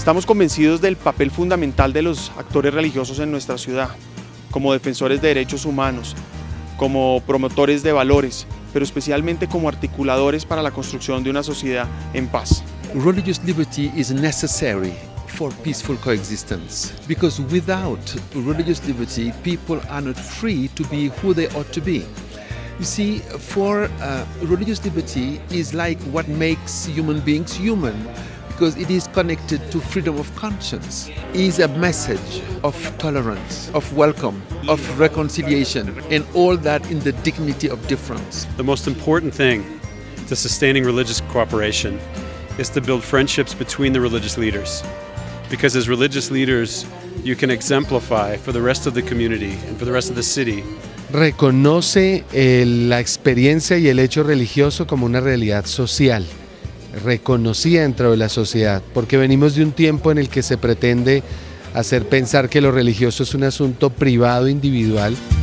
Estamos convencidos del papel fundamental de los actores religiosos en nuestra ciudad, como defensores de derechos humanos, como promotores de valores, pero especialmente como articuladores para la construcción de una sociedad en paz. Religious liberty is necessary for peaceful coexistence, because without religious liberty, people are not free to be who they ought to be. You see, for religious liberty is like what makes human beings human, because it is connected to freedom of conscience. It is a message of tolerance, of welcome, of reconciliation, and all that in the dignity of difference. The most important thing to sustaining religious cooperation is to build friendships between the religious leaders. Because as religious leaders, you can exemplify for the rest of the community and for the rest of the city. Reconoce la experiencia y el hecho religioso como una realidad social, reconocida dentro de la sociedad, porque venimos de un tiempo en el que se pretende hacer pensar que lo religioso es un asunto privado, individual.